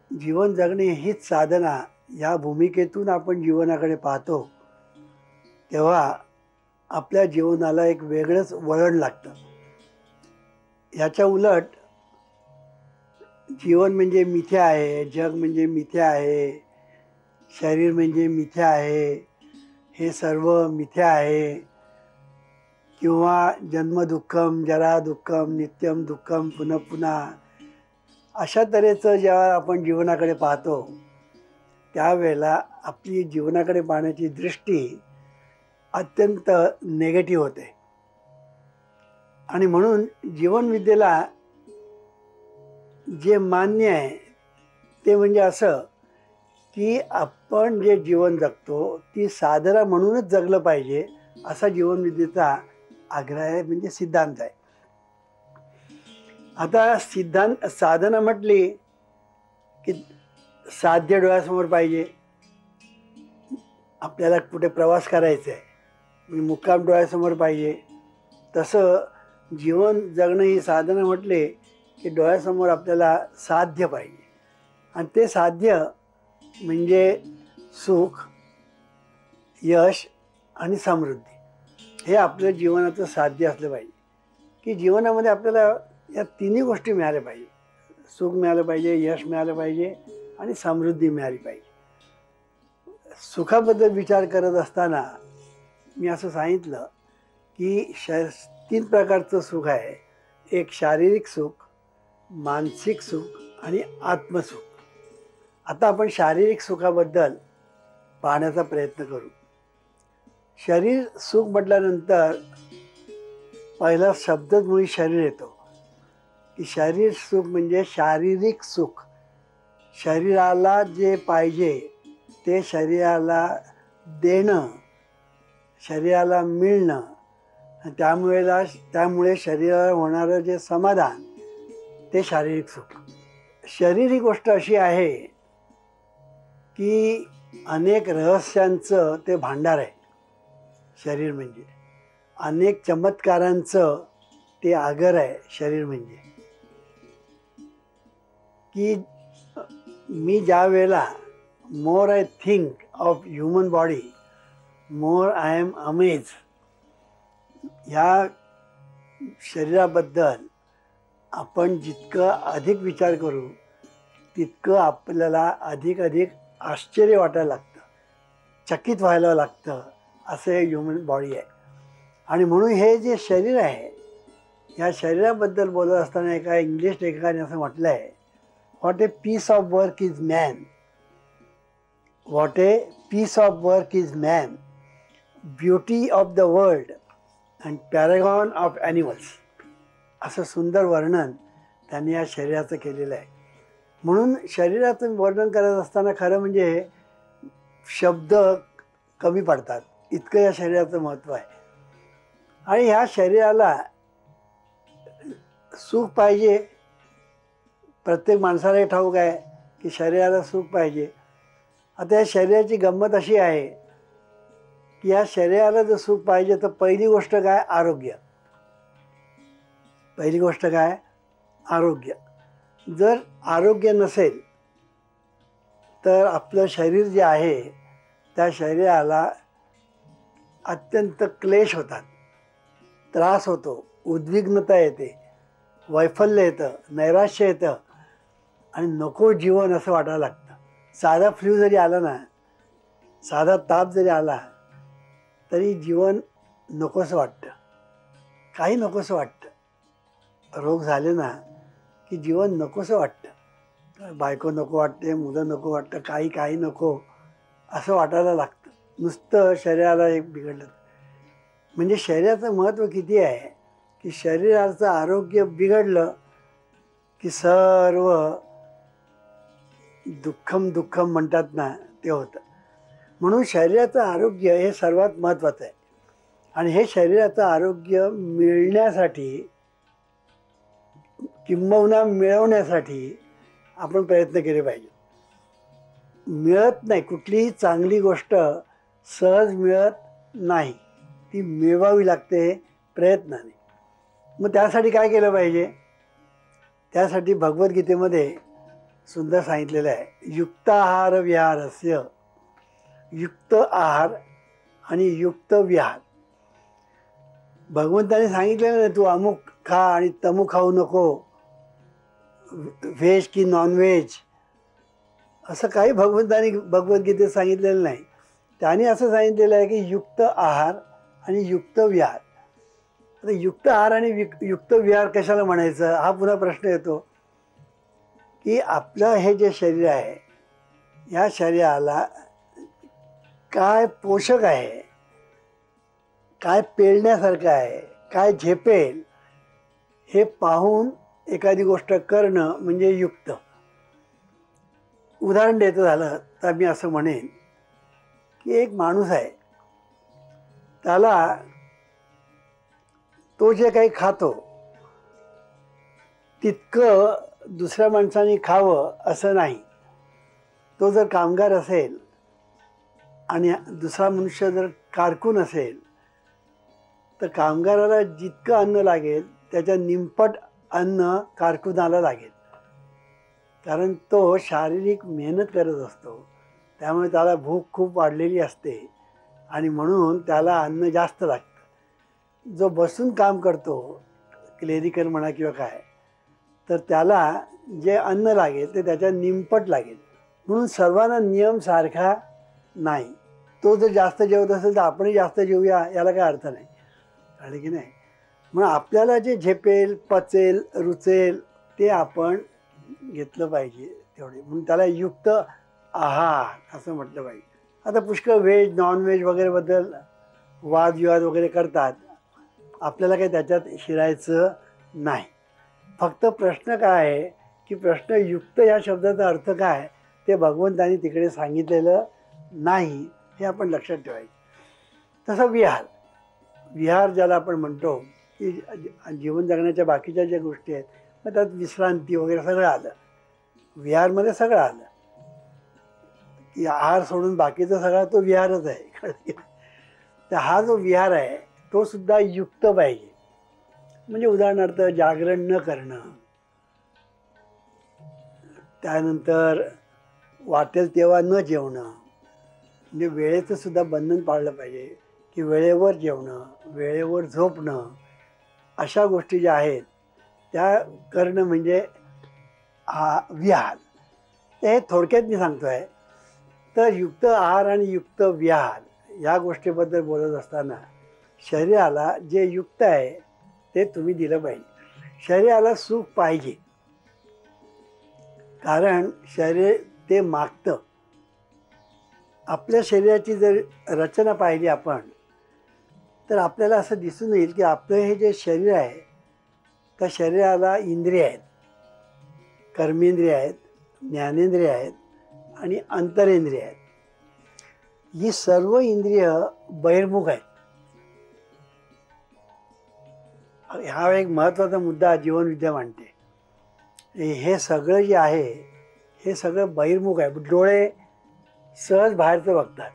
जीवन जगणे हीच साधना या भूमिकेतून आपण जीवनाकडे पाहतो, तेव्हा आपल्या जीवनाला एक वेगळंच वळण लागतं. याच्या उलट जीवन म्हणजे मिथ्या आहे, जग म्हणजे मिथ्या आहे, शरीर म्हणजे मिथ्या आहे, हे सर्व मिथ्या आहे, किंवा जन्म दुःखम जरा दुःखम नित्यम दुःखम पुन्हा पुन्हा, अशा तऱ्हेचं जेव्हा आपण जीवनाकडे पाहतो त्यावेळेला आपली जीवनाकडे पाहण्याची दृष्टी अत्यंत नेगेटिव्ह होते. आणि म्हणून जीवनविद्येला जे मान्य आहे ते म्हणजे असं की आपण जे जीवन जगतो ती साधना म्हणूनच जगलं पाहिजे, असा जीवनविद्येचा आग्रह आहे, म्हणजे सिद्धांत आहे. आता साधना म्हटली की साध्य डोळ्यासमोर पाहिजे. आपल्याला कुठे प्रवास करायचा आहे, मुक्काम डोळ्यासमोर पाहिजे. तसं जीवन जगणं ही साधना म्हटले की डोळ्यासमोर आपल्याला साध्य पाहिजे, आणि ते साध्य म्हणजे सुख, यश आणि समृद्धी, हे आपल्या जीवनाचं साध्य असलं पाहिजे. की जीवनामध्ये आपल्याला या तिन्ही गोष्टी मिळाल्या पाहिजे. सुख मिळालं पाहिजे, यश मिळालं पाहिजे आणि समृद्धी मिळाली पाहिजे. सुखाबद्दल विचार करत असताना मी असं सांगितलं की 3 प्रकारचं सुख आहे. एक शारीरिक सुख, मानसिक सुख आणि आत्मसुख. आता आपण शारीरिक सुखाबद्दल पाहण्याचा प्रयत्न करू. शरीर सुख म्हटल्यानंतर पहिला शब्दच मुळी शरीर येतो, की शरीर सुख म्हणजे शारीरिक सुख. शरीराला जे पाहिजे ते शरीराला देणं, शरीराला मिळणं, त्यामुळे शरीराला होणारं जे समाधान ते शारीरिक सुख. शरीर ही गोष्ट अशी आहे की अनेक रहस्यांचं ते भांडार आहे. शरीर म्हणजे अनेक चमत्कारांचं ते आगर आहे. शरीर म्हणजे की मी ज्या वेळेला more I think of human body more I am amaze, ह्या शरीराबद्दल आपण जितकं अधिक विचार करू तितकं आपल्याला अधिक आश्चर्य वाटायला लागतं, चकित व्हायला लागतं. असं हे ह्युमन बॉडी आहे. आणि म्हणून हे जे शरीर आहे, या शरीराबद्दल बोलत असताना एका इंग्लिश लेखकाने असं म्हटलं आहे, what a piece of work is man, what a piece of work is man, beauty of the world and paragon of animals. असं सुंदर वर्णन त्यांनी या शरीराचं केलेलं आहे. म्हणून शरीराचं वर्णन करत असताना खरं म्हणजे शब्द कमी पडतात, इतकं या शरीराचं महत्त्व आहे. आणि ह्या शरीराला सुख पाहिजे. प्रत्येक माणसाला ठाऊक आहे की शरीराला सुख पाहिजे. आता या शरीराची गंमत अशी आहे की या शरीराला जर सुख पाहिजे तर पहिली गोष्ट काय? आरोग्य. पहिली गोष्ट काय? आरोग्य. जर आरोग्य नसेल तर आपलं शरीर जे आहे त्या शरीराला अत्यंत क्लेश होतात, त्रास होतो, उद्विग्नता येते, वैफल्य येतं, नैराश्य येतं आणि नको जीवन असं वाटायला लागतं. साधा फ्लू जरी आला ना, साधा ताप जरी आला तरी जीवन नकोसं वाटतं, काही नकोसं वाटतं. रोग झाले ना की जीवन नकोसं वाटतं. बायको नको वाटते, मुलं नको वाटतं, काही नको असं वाटायला लागतं. नुसतं शरीराला एक बिघडलं. म्हणजे शरीराचं महत्त्व किती आहे की शरीराचं आरोग्य बिघडलं की सर्व दुःखम म्हणतात ना, ते होतं. म्हणून शरीराचं आरोग्य हे सर्वात महत्त्वाचं आहे. आणि हे शरीराचं आरोग्य मिळण्यासाठी किंबहुना मिळवण्यासाठी आपण प्रयत्न केले पाहिजे. मिळत नाही, कुठलीही चांगली गोष्ट सहज मिळत नाही, ती मिळवावी लागते प्रयत्नाने. मग त्यासाठी काय केलं पाहिजे? त्यासाठी भगवद्गीतेमध्ये सुंदर सांगितलेलं आहे. युक्त आहार विहारस्य, युक्त आहार आणि युक्त विहार. भगवंताने सांगितलेलं नाही तू अमुक खा आणि तमुक खाऊ नको, व्हेज की नॉनव्हेज, असं काही भगवंताने भगवद्गीतेत सांगितलेलं नाही. त्याने असं सांगितलेलं आहे की युक्त आहार आणि युक्त विहार. आता युक्त आहार आणि युक्त विहार कशाला म्हणायचं हा पुन्हा प्रश्न येतो की आपलं हे जे शरीर आहे, या शरीराला काय पोषक आहे, काय पेलण्यासारखं आहे, काय झेपेल, हे पाहून एखादी गोष्ट करणं म्हणजे युक्त. उदाहरण द्यायचं झालं तर मी असं म्हणेन की एक माणूस आहे, त्याला तो जे काही खातो तितकं दुसऱ्या माणसाने खावं असं नाही. तो जर कामगार असेल आणि दुसरा मनुष्य जर कारकून असेल तर कामगाराला जितकं अन्न लागेल त्याच्या निमपट अन्न कारकुनाला लागेल, कारण तो शारीरिक मेहनत करत असतो, त्यामुळे त्याला भूक खूप वाढलेली असते आणि म्हणून त्याला अन्न जास्त लागतं. जो बसून काम करतो, क्लेरिकल म्हणा किंवा काय, तर त्याला जे अन्न लागेल ते त्याच्या निमपट लागेल. म्हणून सर्वांना नियम सारखा नाही. तो जर जास्त जेवत असेल तर आपणही जास्त जेवूया याला काय अर्थ नाही, कळलं की नाही. म्हणून आपल्याला जे झेपेल, पचेल, रुचेल ते आपण घेतलं पाहिजे तेवढे, म्हणून त्याला युक्त आहार असं म्हटलं पाहिजे. आता पुष्कळ व्हेज नॉनव्हेज वगैरेबद्दल वादविवाद वगैरे करतात, आपल्याला काही त्याच्यात शिरायचं नाही. फक्त प्रश्न काय आहे की प्रश्न युक्त या शब्दाचा अर्थ काय ते भगवंतानी तिकडे सांगितलेलं नाही, हे आपण लक्षात ठेवायचं. तसं विहार, विहार ज्याला आपण म्हणतो की जीवन जगण्याच्या बाकीच्या ज्या गोष्टी आहेत, मग त्यात विश्रांती वगैरे सगळं आलं, विहारमध्ये सगळं आलं. की आहार सोडून बाकीचा सगळा तो विहारच आहे. तर हा जो विहार आहे तो सुद्धा युक्त पाहिजे. म्हणजे उदाहरणार्थ जागरण न करणं, त्यानंतर वाटेल तेव्हा न जेवणं, म्हणजे वेळेचं सुद्धा बंधन पाळलं पाहिजे की वेळेवर जेवणं, वेळेवर झोपणं, अशा गोष्टी ज्या आहेत त्या करणं म्हणजे हा विहार. हे थोडक्यात मी सांगतो आहे. तर युक्त आहार आणि युक्त विहार या गोष्टीबद्दल बोलत असताना शरीराला जे युक्त आहे ते तुम्ही दिलं पाहिजे. शरीराला सुख पाहिजे, कारण शरीर ते मागतं. आपल्या शरीराची जर रचना पाहिली आपण तर आपल्याला असं दिसून येईल की आपलं हे जे शरीर आहे त्या शरीराला इंद्रिय आहेत, कर्मेंद्रिय आहेत, ज्ञानेंद्रिय आहेत आणि अंतरेंद्रिय आहेत. ही सर्व इंद्रिय बहिर्मुख आहेत. हा एक महत्त्वाचा मुद्दा जीवनविद्या मांडते. हे सगळं जे आहे हे सगळं बहिर्मुख आहे. डोळे सहज बाहेरचं बघतात,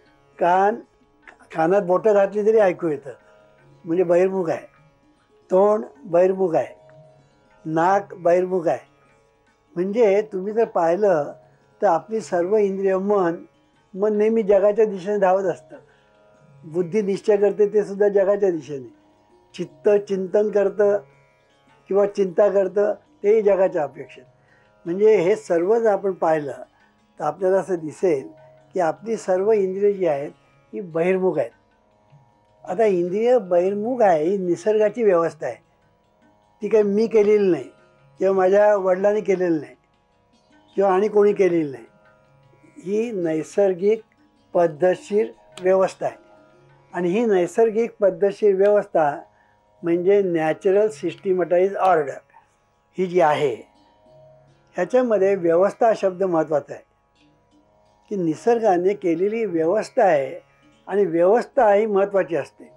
कानात बोटं घातली तरी ऐकू येतं, म्हणजे बहिर्मुख आहे. तोंड बहिर्मुख आहे, नाक बहिर्मुख आहे. म्हणजे तुम्ही जर पाहिलं तर आपली सर्व इंद्रिय, मन नेहमी जगाच्या दिशेने धावत असतं. बुद्धी निश्चय करते ते सुद्धा जगाच्या दिशेने. चित्त चिंतन करतं किंवा चिंता करतं तेही जगाच्या अपेक्षेत. म्हणजे हे सर्व जर आपण पाहिलं तर आपल्याला असं दिसेल की आपली सर्व इंद्रिय जी आहेत ही बहिर्मुख आहेत. आता इंद्रिय बहिर्मुख आहे ही निसर्गाची व्यवस्था आहे. ती काही मी केलेली नाही किंवा माझ्या वडिलांनी केलेलं नाही किंवा आणि कोणी केलेली नाही. ही नैसर्गिक पद्धतशीर व्यवस्था आहे. आणि ही नैसर्गिक पद्धतशीर व्यवस्था म्हणजे नॅचरल सिस्टिमटाईज ऑर्डर ही जी आहे, ह्याच्यामध्ये व्यवस्था शब्द महत्त्वाचा आहे की निसर्गाने केलेली व्यवस्था आहे आणि व्यवस्था ही महत्त्वाची असते.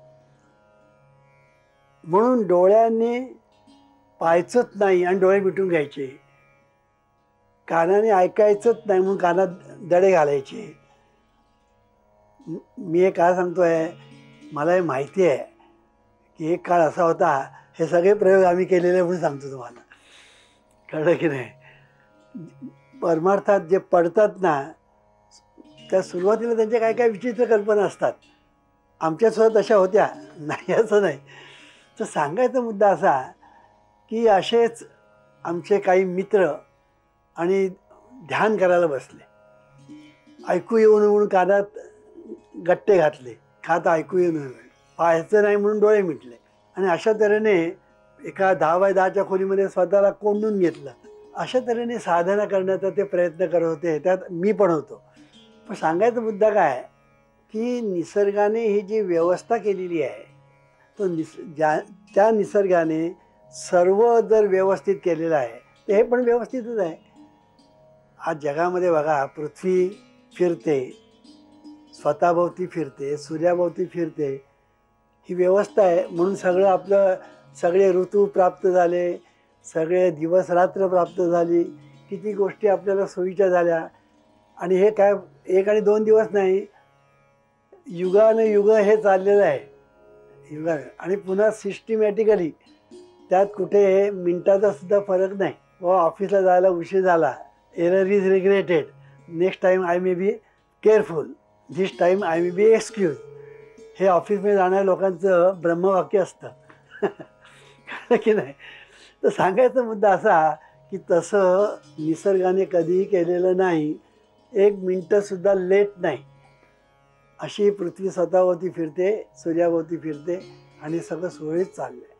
म्हणून डोळ्यांनी पाहायचंच नाही आणि डोळे मिटून घ्यायचे, कानाने ऐकायचंच नाही म्हणून कानात दडे घालायचे. मी हे काय सांगतो आहे, मला हे माहिती आहे की एक काळ असा होता, हे सगळे प्रयोग आम्ही केलेले म्हणून सांगतो तुम्हाला, कळलं की नाही. परमार्थात जे पडतात ना, त्या सुरुवातीला त्यांच्या काय काय विचित्र कल्पना असतात. आमच्यासोबत अशा होत्या, नाही असं नाही. तर सांगायचा मुद्दा असा की असेच आमचे काही मित्र आणि ध्यान करायला बसले. ऐकू येऊन म्हणून कानात गट्टे घातले, खात ऐकू येऊन म्हणून पाहायचं नाही म्हणून डोळे मिटले. आणि अशा तऱ्हेने एका 10 बाय 10च्या खोलीमध्ये स्वतःला कोंडून घेतलं. अशा तऱ्हेने साधना करण्याचा ते प्रयत्न करत होते. त्यात मी पण होतो. पण सांगायचा मुद्दा काय की निसर्गाने ही जी व्यवस्था केलेली आहे, तो त्या निसर्गाने सर्व जर व्यवस्थित केलेलं आहे तर हे पण व्यवस्थितच आहे. आज जगामध्ये बघा, पृथ्वी फिरते, स्वतःभोवती फिरते, सूर्याभोवती फिरते. ही व्यवस्था आहे म्हणून सगळं आपलं, सगळे ऋतू प्राप्त झाले, सगळे दिवस रात्र प्राप्त झाली, किती गोष्टी आपल्याला सोयीच्या झाल्या. आणि हे काय 1 आणि 2 दिवस नाही, युगानुयुग हे चाललेलं आहे. आणि पुन्हा सिस्टमॅटिकली त्यात कुठे मिनिटाचा सुद्धा फरक नाही. व ऑफिसला जायला उशीर झाला, error is regretted, next time I may be careful, this time I may be excuse. हे ऑफिसमध्ये जाणाऱ्या लोकांचं ब्रह्मवाक्य असतं. कळलं की नाही. तर सांगायचा मुद्दा असा की तसं निसर्गाने कधीही केलेलं नाही. 1 मिनटंसुद्धा लेट नाही. अशी पृथ्वी स्वतःभोवती फिरते, सूर्याभोवती फिरते आणि सगळं सुरळीत चाललं आहे.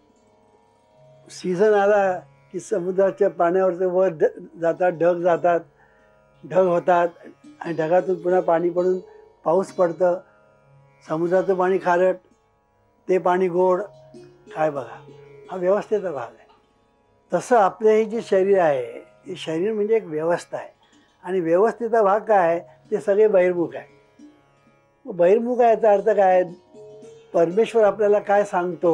सीझन आला की समुद्राच्या पाण्यावरचे वर जातात, ढग जातात, ढग होतात आणि ढगातून पुन्हा पाणी पडून पाऊस पडतं. समुद्राचं पाणी खारट, ते पाणी गोड. काय बघा, हा व्यवस्थेचा भाग आहे. तसं आपलं हे जे शरीर आहे, हे शरीर म्हणजे एक व्यवस्था आहे. आणि व्यवस्थेचा भाग काय आहे, ते सगळे बहिर्मुख आहे. बहिर्मुख आहे याचा अर्थ काय, परमेश्वर आपल्याला काय सांगतो,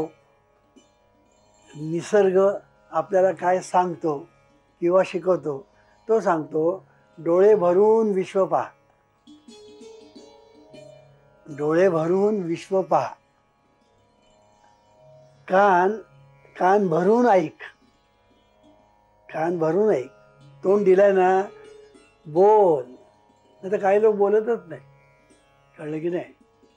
निसर्ग आपल्याला काय सांगतो किंवा शिकवतो, तो सांगतो डोळे भरून विश्व पहा. डोळे भरून विश्व पहा. कान भरून ऐक. कान भरून ऐक. तोंड दिलाय ना, बोल. नाही तर काही लोक बोलतच नाही. कळलं की नाही.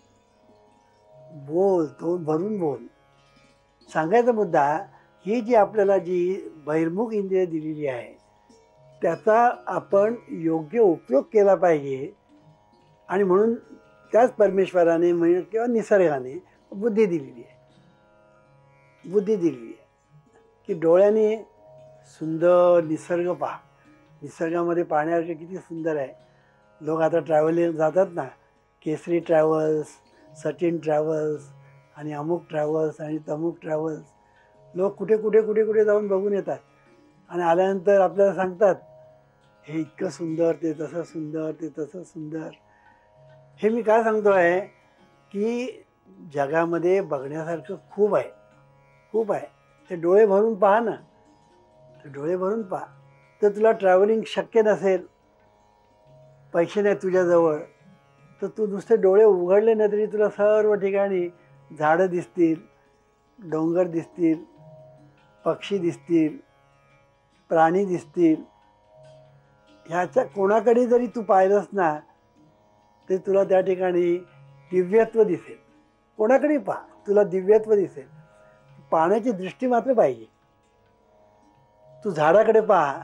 बोल, तोंड भरून बोल. सांगायचा मुद्दा, ही जी आपल्याला जी बहिर्मुख इंद्रिय दिलेली आहे त्याचा आपण योग्य उपयोग केला पाहिजे. आणि म्हणून त्याच परमेश्वराने किंवा निसर्गाने बुद्धी दिलेली आहे. बुद्धी दिलेली आहे की डोळ्याने सुंदर निसर्ग पहा. निसर्गामध्ये पाहण्यासारखे किती सुंदर आहे. लोक आता ट्रॅव्हलिंग जातात ना, केसरी ट्रॅव्हल्स, सचिन ट्रॅव्हल्स आणि अमुक ट्रॅव्हल्स आणि तमुक ट्रॅव्हल्स. लोक कुठे कुठे कुठे कुठे जाऊन बघून येतात आणि आल्यानंतर आपल्याला सांगतात, हे इतकं सुंदर, ते तसं सुंदर, ते तसं सुंदर. हे मी काय सांगतो आहे की जगामध्ये बघण्यासारखं खूप आहे, खूप आहे. ते डोळे भरून पहा ना, ते डोळे भरून पहा. तर तुला ट्रॅव्हलिंग शक्य नसेल, पैसे नाही तुझ्याजवळ, तर तू नुसते डोळे उघडले ना तरी तुला सर्व ठिकाणी झाडं दिसतील, डोंगर दिसतील, पक्षी दिसतील, प्राणी दिसतील. ह्याच्या कोणाकडे जरी तू पाहिलंस ना ते तुला त्या ठिकाणी दिव्यत्व दिसेल. कोणाकडे पहा, तुला दिव्यत्व दिसेल. पाहण्याची दृष्टी मात्र पाहिजे. तू झाडाकडे पहा,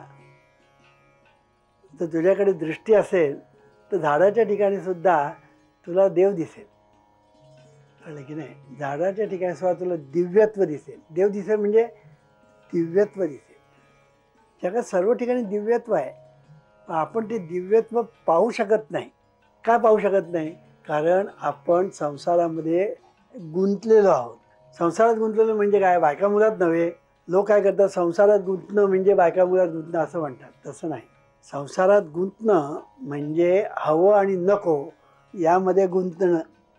तर तुझ्याकडे दृष्टी असेल तर झाडाच्या ठिकाणी सुद्धा तुला देव दिसेल. कळलं की नाही. झाडाच्या ठिकाणी सुद्धा तुला दिव्यत्व दिसेल. देव दिसेल म्हणजे दिव्यत्व दिसेल. जगात सर्व ठिकाणी दिव्यत्व आहे, पण आपण ते दिव्यत्व पाहू शकत नाही. का पाहू शकत नाही? कारण आपण संसारामध्ये गुंतलेलो आहोत. संसारात गुंतलेलो म्हणजे काय, बायका मुलात नव्हे. लोक काय करतात, संसारात गुंतणं म्हणजे बायका मुलात गुंतणं असं म्हणतात. तसं नाही. संसारात गुंतणं म्हणजे हवं आणि नको यामध्ये गुंतणं.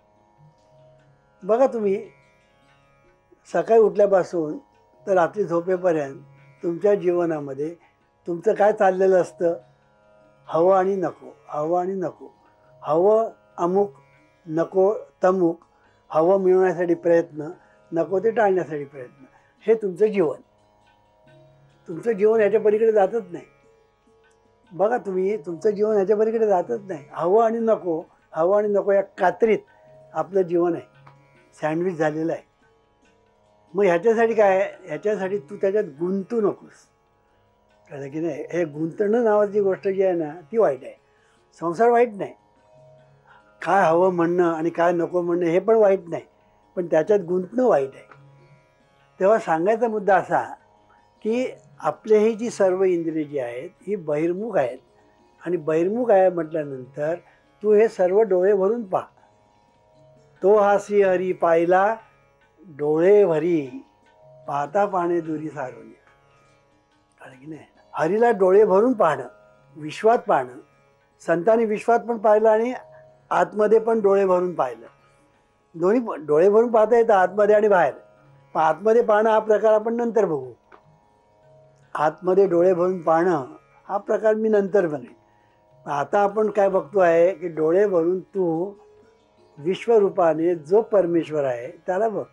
बघा तुम्ही, सकाळी उठल्यापासून तर रात्री झोपेपर्यंत तुमच्या जीवनामध्ये तुमचं काय चाललेलं असतं, हवं आणि नको, हवं आणि नको. हवं अमुक, नको तमुक. हवं मिळवण्यासाठी प्रयत्न, नको ते टाळण्यासाठी प्रयत्न. हे तुमचं जीवन. तुमचं जीवन याच्या पलीकडे जातच नाही. बघा तुम्ही, तुमचं जीवन ह्याच्या पलीकडे जातच नाही. हवं आणि नको, हवं आणि नको या कात्रीत आपलं जीवन आहे, सँडविच झालेलं आहे. मग ह्याच्यासाठी काय आहे, ह्याच्यासाठी तू त्याच्यात गुंतू नकोस. कळलं की नाही? हे गुंतणं नावाची गोष्ट जी आहे ना ती वाईट आहे. संसार वाईट नाही, काय हवं म्हणणं आणि काय नको म्हणणं हे पण वाईट नाही, पण त्याच्यात गुंतणं वाईट आहे. तेव्हा सांगायचा मुद्दा असा की आपले ही जी सर्व इंद्रिय जी आहेत ही बहिर्मुख आहेत, आणि बहिर्मुख आहे म्हटल्यानंतर तू हे सर्व डोळे भरून पहा. तो हासी हरी पाहिला डोळे भरी, पाहता पाहणे दुरी सारून. कळलं की नाही? हरीला डोळे भरून पाहणं, विश्वात पाहणं. संतांनी विश्वात पण पाहिलं आणि आतमध्ये पण डोळे भरून पाहिलं. दोन्ही डोळे भरून पाहता येतं, आतमध्ये आणि बाहेर. पण आतमध्ये पाहणं हा प्रकार आपण नंतर बघू. आतमध्ये डोळे भरून पाहणं हा प्रकार मी नंतर बघेन. आता आपण काय बघतो आहे की डोळे भरून तू विश्वरूपाने जो परमेश्वर आहे त्याला बघ.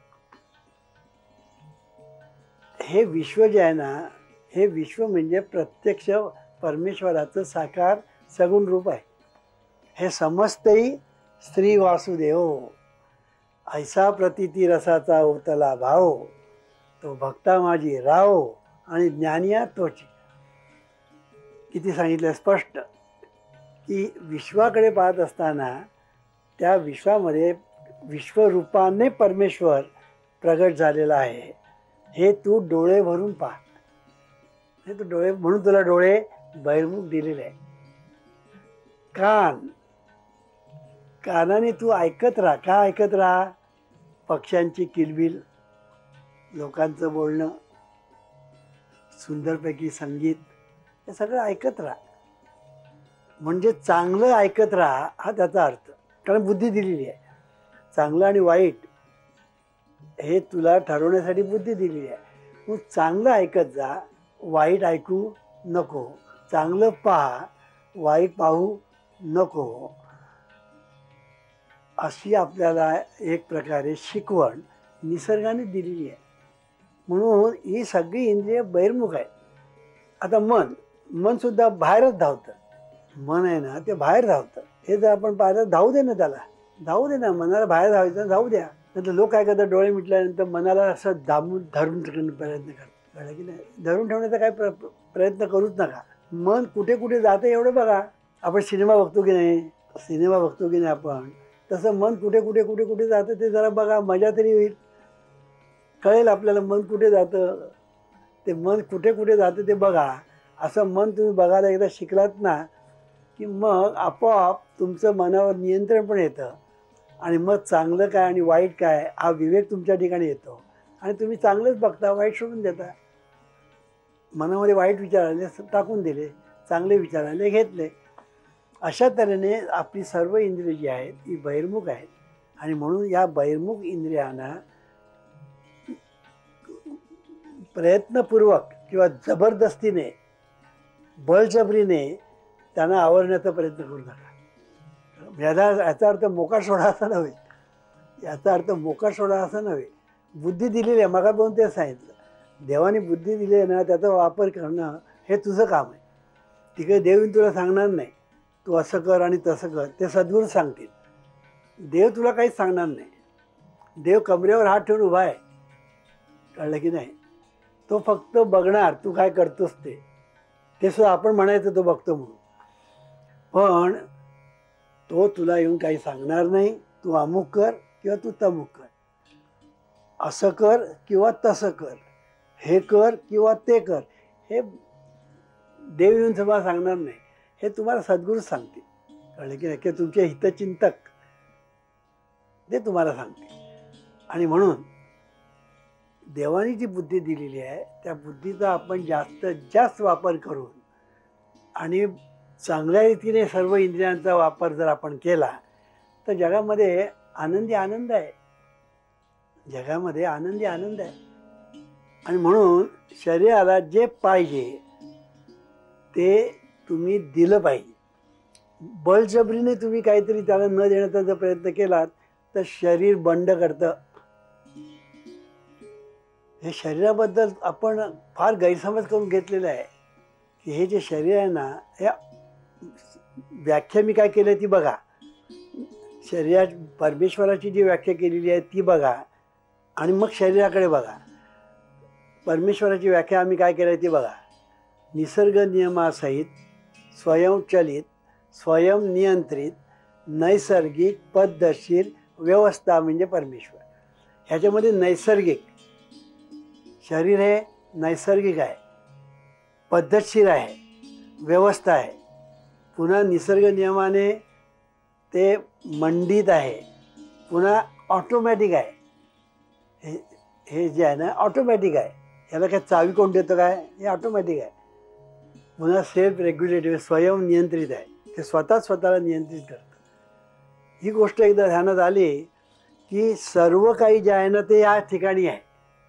हे विश्व जे आहे ना, हे विश्व म्हणजे प्रत्यक्ष परमेश्वराचं साकार सगुण रूप आहे. हे समस्तही श्री वासुदेव, ऐसा प्रतिती रसाचा ओतला भाव, तो भक्ता माझी राव आणि ज्ञानिया तोची. किती सांगितलं स्पष्ट की विश्वाकडे पाहत असताना त्या विश्वामध्ये विश्वरूपाने परमेश्वर प्रगट झालेला आहे. हे तू डोळे भरून पाह. हे तू डोळे, म्हणून तुला डोळे बहिर्मुख दिलेले आहे. कान, कानाने तू ऐकत राहा. का ऐकत राहा? पक्ष्यांची किलबिल, लोकांचं बोलणं, सुंदरपैकी संगीत, हे सगळं ऐकत राहा. म्हणजे चांगलं ऐकत राहा हा त्याचा अर्थ. कारण बुद्धी दिलेली आहे. चांगलं आणि वाईट हे तुला ठरवण्यासाठी बुद्धी दिलेली आहे. तू चांगलं ऐकत जा, वाईट ऐकू नको. चांगलं पहा, वाईट पाहू नको. अशी आपल्याला एक प्रकारे शिकवण निसर्गाने दिलेली आहे. म्हणून ही सगळी इंद्रिय बहिर्मुख आहेत. आता मन सुद्धा बाहेरच धावतं. मन आहे ना ते बाहेर धावतं. हे जर आपण पाहिलं, धावू दे ना, त्याला धावू दे ना, मनाला बाहेर धावायचं धावू द्या. नंतर लोक काय करतात, डोळे मिटल्यानंतर मनाला असं दाबून धरून प्रयत्न करतात. कळलं की नाही? धरून ठेवण्याचा काय प्रयत्न करूच नका. मन कुठे कुठे जातं एवढं बघा. आपण सिनेमा बघतो की नाही, सिनेमा बघतो की नाही आपण, तसं मन कुठे कुठे कुठे कुठे जातं ते जरा बघा, मजा तरी होईल. कळेल आपल्याला मन कुठे जातं. ते मन कुठे कुठे जातं ते बघा. असं मन तुम्ही बघायला एकदा शिकलात ना की मग आपोआप तुमचं मनावर नियंत्रण पण येतं, आणि मग चांगलं काय आणि वाईट काय हा विवेक तुमच्या ठिकाणी येतो, आणि तुम्ही चांगलंच बघता, वाईट सोडून देता. मनामध्ये वाईट विचार आले टाकून दिले, चांगले विचार आले घेतले. अशा तऱ्हेने आपली सर्व इंद्रिय जी आहेत ही बहिर्मुख आहेत. आणि म्हणून या बहिर्मुख इंद्रियांना प्रयत्नपूर्वक किंवा जबरदस्तीने, बळजबरीने त्यांना आवरण्याचा प्रयत्न करू नका. याचा अर्थ मोकार सोडा असा नव्हे. याचा अर्थ मोकार सोडा असा नव्हे. बुद्धी दिलेली आहे, मग पण ते सांगितलं, देवाने बुद्धी दिली आहे ना, त्याचा वापर करणं हे तुझं काम आहे. तिकडे देव येऊन तुला सांगणार नाही तू असं कर आणि तसं कर, ते सद्गुरू सांगतील. देव तुला काहीच सांगणार नाही. देव कमरेवर हात ठेवून उभा आहे. कळलं की नाही? तो फक्त बघणार तू काय करतोस ते सुद्धा आपण म्हणायचं तो बघतो म्हणून, पण तो तुला येऊन काही सांगणार नाही. तू अमुक कर किंवा तू तमुक कर, असं कर किंवा तसं कर, हे कर किंवा ते कर, हे देव येऊन तुम्हाला सांगणार नाही. हे तुम्हाला सद्गुरू सांगतील. कळलं की नाही? की तुमचे हितचिंतक ते तुम्हाला सांगतील. आणि म्हणून देवाने जी बुद्धी दिलेली आहे त्या बुद्धीचा आपण जास्तीत जास्त वापर करून आणि चांगल्या रीतीने सर्व इंद्रियांचा वापर जर आपण केला तर जगामध्ये आनंदी आनंद आहे. जगामध्ये आनंदी आनंद आहे. आणि म्हणून शरीराला जे पाहिजे ते तुम्ही दिलं पाहिजे. बळजबरीने तुम्ही काहीतरी त्याला न देण्याचा जर प्रयत्न केलात तर शरीर बंड करतं. हे शरीराबद्दल आपण फार गैरसमज करून घेतलेलं आहे की हे जे शरीर आहे ना हे व्याख्या मी काय केली ती बघा. शरीरा परमेश्वराची जी व्याख्या केलेली आहे ती बघा आणि मग शरीराकडे बघा. परमेश्वराची व्याख्या आम्ही काय केली ती बघा. निसर्ग नियमासहित, स्वयंचलित, स्वयंनियंत्रित, नैसर्गिक, पद्धतशीर व्यवस्था म्हणजे परमेश्वर. ह्याच्यामध्ये नैसर्गिक शरीर हे नैसर्गिक आहे, पद्धतशीर आहे, व्यवस्था आहे. पुन्हा निसर्ग नियमाने ते मंडित आहे, पुन्हा ऑटोमॅटिक आहे. हे जे आहे ना ऑटोमॅटिक आहे. ह्याला काय चावी कोण देतं काय, हे ऑटोमॅटिक आहे. पुन्हा सेल्फ रेग्युलेटिव्ह, स्वयंनियंत्रित आहे, ते स्वतःला नियंत्रित करतं. ही गोष्ट एकदा ध्यानात आली की सर्व काही जे आहे ना ते या ठिकाणी आहे.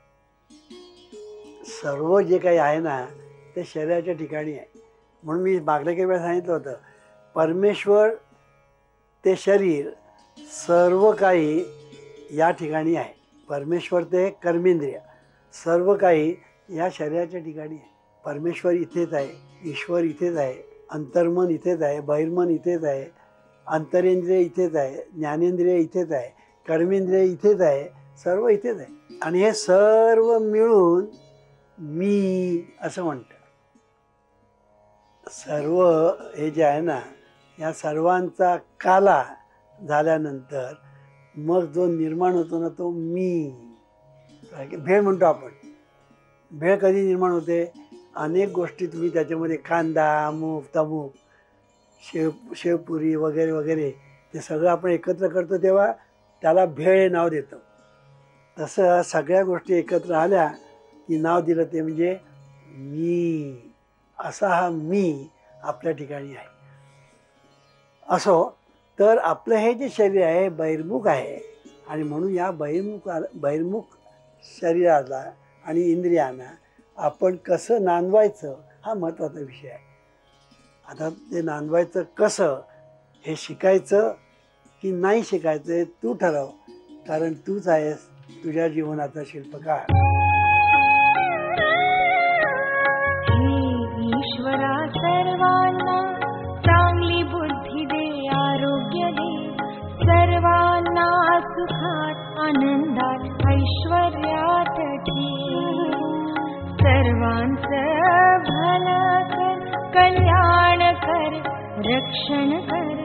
सर्व जे काही आहे ना ते शरीराच्या ठिकाणी आहे. म्हणून मी मागल्या काही वेळा सांगितलं होतं, परमेश्वर ते शरीर सर्व काही या ठिकाणी आहे. परमेश्वर ते कर्मेंद्रिय सर्व काही या शरीराच्या ठिकाणी आहे. परमेश्वर इथेच आहे, ईश्वर इथेच आहे, अंतर्मन इथेच आहे, बहिर्मन इथेच आहे, अंतरेंद्रिय इथेच आहे, ज्ञानेंद्रिय इथेच आहे, कर्मेंद्रिय इथेच आहे, सर्व इथेच आहे. आणि हे सर्व मिळून मी असं म्हणतं. सर्व हे जे आहे ना या सर्वांचा काला झाल्यानंतर मग जो निर्माण होतो ना तो मी. भेळ म्हणतो आपण. भेळ कधी निर्माण होते, अनेक गोष्टी तुम्ही त्याच्यामध्ये कांदा, अमुक तमुक, शेवपुरी वगैरे वगैरे ते सगळं आपण एकत्र करतो तेव्हा त्याला भेळ हे नाव देतो. तसं सगळ्या गोष्टी एकत्र आल्या की नाव दिलं ते म्हणजे मी. असा हा मी आपल्या ठिकाणी आहे. असो तर आपलं हे जे शरीर आहे बहिर्मुख आहे आणि म्हणून या बहिर्मुख शरीराला आणि इंद्रियांना आपण कसं नांदवायचं हा महत्त्वाचा विषय आहे. आता ते नांदवायचं कसं हे शिकायचं की नाही शिकायचं हे तू ठरव, कारण तूच आहेस तुझ्या जीवनाचा शिल्पकार. ईश्वरा सर्वांना चांगली बुद्धी दे, आरोग्य दे, सर्वांना सुखात आनंदात ऐश्वर्यात ठेव. सर्वांचं भलं कर, कल्याण कर, रक्षण कर.